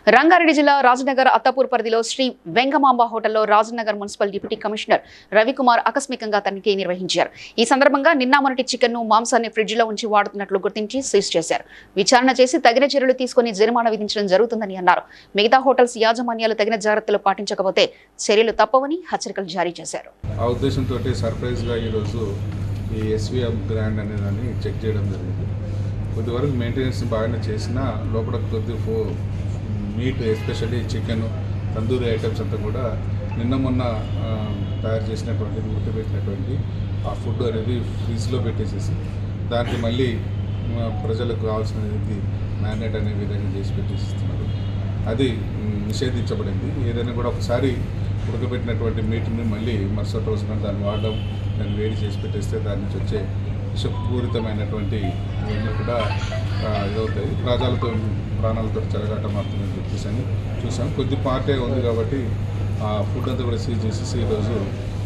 రంగారెడ్డి జిల్లా రాజనగర్ అత్తాపూర్ పరిధిలో శ్రీ వెంగమాంబ హోటల్లో Rajanagar municipal deputy commissioner Ravikumar ఆకస్మికంగా తనిఖీ నిర్వహించారు. ఈ సందర్భంగా నిన్న మొన్నటి చికెన్ ను మాంసాన్ని ఫ్రిడ్జ్ లో ఉంచి వాడుతున్నట్లు గుర్తించి సీజ్ చేశారు. విచారణ చేసి తగిన చర్యలు తీసుకుని జరిమానా విధించడం జరుగుతుందని అన్నారు. మిగతా హోటల్స్ యాజమాన్యాలు తగిన జాగ్రత్తలు పాటించకపోతే చర్యలు తప్పవని హెచ్చరికలు జారీ చేశారు. ఆ ఉద్దేశంతో సర్ప్రైజ్ గా ఈ రోజు ఈ ఎస్వీఎం గ్రాండ్ అనేదాన్ని చెక్ చేయడం జరిగింది. కొద్దివరకు మెయింటెనెన్స్ బాగానే చేసినా లోపల కొద్ది meat especially chicken tandoori items అంతా కూడా నిన్న మొన్న తయారు చేసినటువంటి ఉడకబెట్టినటువంటి ఆ ఫుడ్ అనేది ఫ్రిడ్జ్లో పెట్టేసేసి దానికి మళ్ళీ ప్రజలకు కావాల్సినది మ్యారినేట్ అనే విధంగా చేసి పెట్టేసిస్తున్నారు. అది నిషేధించబడింది. ఏదైనా కూడా ఒకసారి ఉడకబెట్టినటువంటి మీట్ని మళ్ళీ మరుసటి రోజున దాన్ని వాడడం, దాన్ని వేడి చేసి పెట్టేస్తే దాని నుంచి వచ్చే విషపూరితమైనటువంటి ఇవన్నీ కూడా ఇదవుతాయి. ప్రాణాలతో చెలగాట మాత్రమే చెప్పేసి అని చూసాం. కొద్ది పార్టీ ఉంది కాబట్టి ఆ ఫుడ్ అంతా కూడా సీజ్ చేసేసి ఈరోజు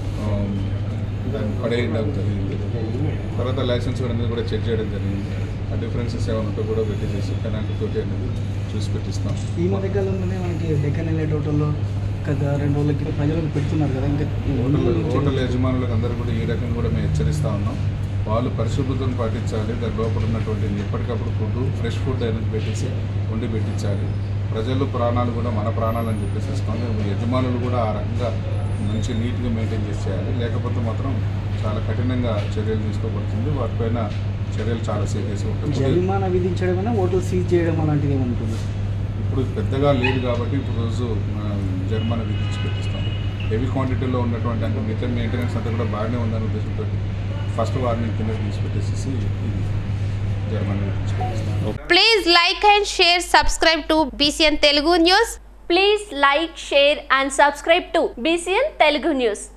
దాన్ని పడేయడం జరిగింది. తర్వాత లైసెన్స్ అనేది కూడా చెక్ చేయడం జరిగింది. ఆ డిఫరెన్సెస్ ఏమైనా ఉంటే కూడా పెట్టేసేసి పెనాల్టీ తోటి అనేది చూసి పెట్టిస్తాం. ఈ మధ్యకాలంలోనే మనకి డెక్కన్ ఎలైట్ హోటల్లో కదా 2 రోజులకి ప్రజలకు పెడుతున్నారు కదా, ఇంకా హోటల్ యజమానులకు అందరూ కూడా ఈ రకంగా కూడా మేము హెచ్చరిస్తూ ఉన్నాం. వాళ్ళు పరిశుభ్రతను పాటించాలి. దాని లోపల ఉన్నటువంటి ఎప్పటికప్పుడు ఫుడ్ ఫ్రెష్ ఫుడ్ అనేది పెట్టేసి వండి పెట్టించాలి. ప్రజలు ప్రాణాలు కూడా మన ప్రాణాలు అని చెప్పేసి యజమానులు కూడా ఆ రకంగా మంచి నీట్గా మెయింటైన్ చేసేయాలి. లేకపోతే మాత్రం చాలా కఠినంగా చర్యలు తీసుకోబడుతుంది. వాటిపైన చర్యలు చాలా సీరియస్ ఉంటుంది. జరిమానా విధించడం, హోటల్ సీజ్ చేయడం అలాంటిది ఏమనుకుంటుంది. ఇప్పుడు పెద్దగా లేదు కాబట్టి ఇప్పుడు రోజు జరిమానా విధించి పెట్టిస్తాం. హెవీ క్వాంటిటీలో ఉన్నటువంటి అంటే మిగతా మెయింటెనెన్స్ అంతా కూడా బాగానే ఉందనే ఉద్దేశంతో ఫస్ట్ వార్నింగ్ కింద తీసిపెట్టేసి ఇది జరిమానా విధించి పెట్టిస్తాం. Please like and share, subscribe to BCN Telugu News. Please like, share and subscribe to BCN Telugu News.